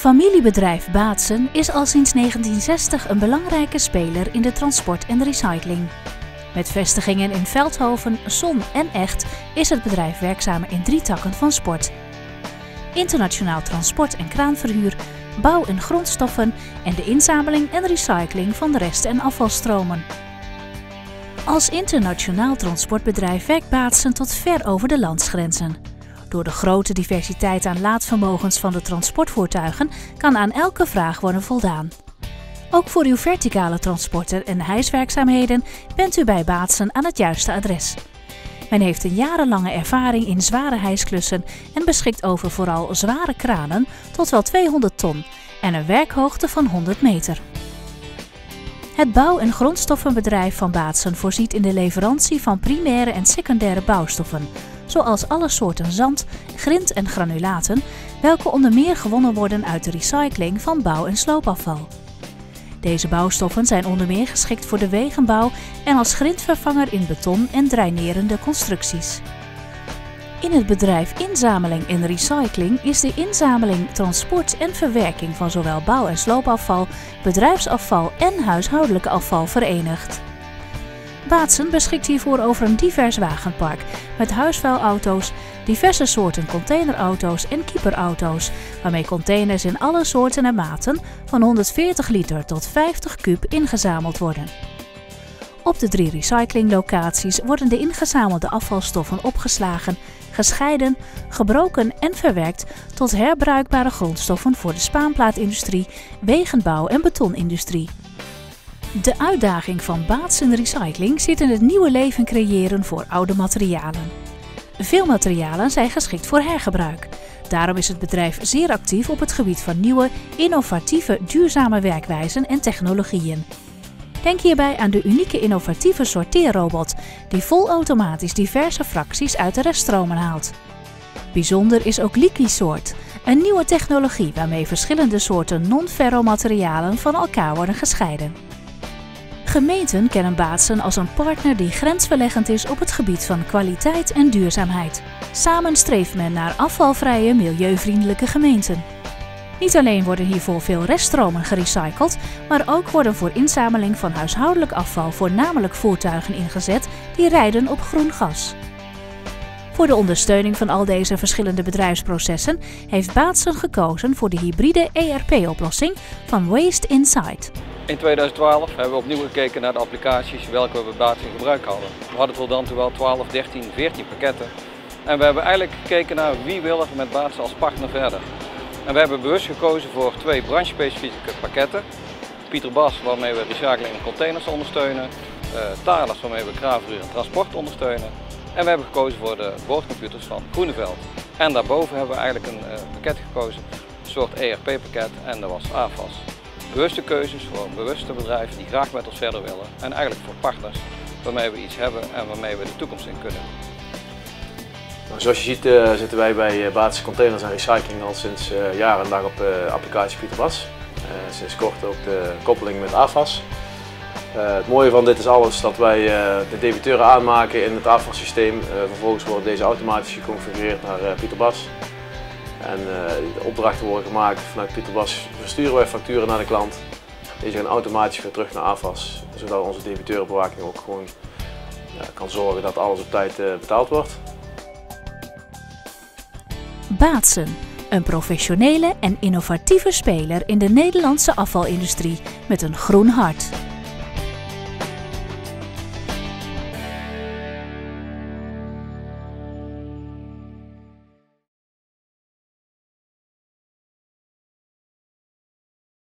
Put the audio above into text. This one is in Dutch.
Familiebedrijf Baatsen is al sinds 1960 een belangrijke speler in de transport en recycling. Met vestigingen in Veldhoven, Zon en Echt is het bedrijf werkzaam in 3 takken van sport. Internationaal transport en kraanverhuur, bouw en grondstoffen en de inzameling en recycling van de rest- en afvalstromen. Als internationaal transportbedrijf werkt Baatsen tot ver over de landsgrenzen. Door de grote diversiteit aan laadvermogens van de transportvoertuigen kan aan elke vraag worden voldaan. Ook voor uw verticale transporten en hijswerkzaamheden bent u bij Baatsen aan het juiste adres. Men heeft een jarenlange ervaring in zware hijsklussen en beschikt over vooral zware kranen tot wel 200 ton en een werkhoogte van 100 meter. Het bouw- en grondstoffenbedrijf van Baatsen voorziet in de leverantie van primaire en secundaire bouwstoffen, zoals alle soorten zand, grind en granulaten, welke onder meer gewonnen worden uit de recycling van bouw- en sloopafval. Deze bouwstoffen zijn onder meer geschikt voor de wegenbouw en als grindvervanger in beton en drainerende constructies. In het bedrijf Inzameling en Recycling is de inzameling, transport en verwerking van zowel bouw- en sloopafval, bedrijfsafval en huishoudelijk afval verenigd. Baatsen beschikt hiervoor over een divers wagenpark met huisvuilauto's, diverse soorten containerauto's en keeperauto's, waarmee containers in alle soorten en maten van 140 liter tot 50 kub ingezameld worden. Op de 3 recyclinglocaties worden de ingezamelde afvalstoffen opgeslagen, gescheiden, gebroken en verwerkt tot herbruikbare grondstoffen voor de spaanplaatindustrie, wegenbouw en betonindustrie. De uitdaging van Baatsen Recycling zit in het nieuwe leven creëren voor oude materialen. Veel materialen zijn geschikt voor hergebruik. Daarom is het bedrijf zeer actief op het gebied van nieuwe, innovatieve, duurzame werkwijzen en technologieën. Denk hierbij aan de unieke innovatieve sorteerrobot die volautomatisch diverse fracties uit de reststromen haalt. Bijzonder is ook Liquisort, een nieuwe technologie waarmee verschillende soorten non-ferromaterialen van elkaar worden gescheiden. Gemeenten kennen Baatsen als een partner die grensverleggend is op het gebied van kwaliteit en duurzaamheid. Samen streeft men naar afvalvrije, milieuvriendelijke gemeenten. Niet alleen worden hiervoor veel reststromen gerecycled, maar ook worden voor inzameling van huishoudelijk afval voornamelijk voertuigen ingezet die rijden op groen gas. Voor de ondersteuning van al deze verschillende bedrijfsprocessen heeft Baatsen gekozen voor de hybride ERP-oplossing van Waste Insight. In 2012 hebben we opnieuw gekeken naar de applicaties welke we bij Baatsen in gebruik hadden. We hadden tot dan toe wel 12, 13, 14 pakketten. En we hebben eigenlijk gekeken naar wie wil er met Baatsen als partner verder. En we hebben bewust gekozen voor 2 branchespecifieke pakketten. Peterbas, waarmee we recycling en containers ondersteunen. Thales, waarmee we kraanverhuur en transport ondersteunen. En we hebben gekozen voor de boordcomputers van Groeneveld. En daarboven hebben we eigenlijk een pakket gekozen, een soort ERP-pakket, en dat was AFAS. Bewuste keuzes voor bewuste bedrijven die graag met ons verder willen. En eigenlijk voor partners waarmee we iets hebben en waarmee we de toekomst in kunnen. Nou, zoals je ziet zitten wij bij Baatsen Containers en Recycling al sinds jarenlang op de applicatie Peterbas. Sinds kort ook de koppeling met AFAS. Het mooie van dit is alles dat wij de debiteuren aanmaken in het AFAS-systeem. Vervolgens worden deze automatisch geconfigureerd naar Peterbas. En de opdrachten worden gemaakt vanuit Peterbas. Versturen wij facturen naar de klant. Deze gaan automatisch weer terug naar AFAS, zodat onze debiteurenbewaking ook gewoon kan zorgen dat alles op tijd betaald wordt. Baatsen, een professionele en innovatieve speler in de Nederlandse afvalindustrie met een groen hart.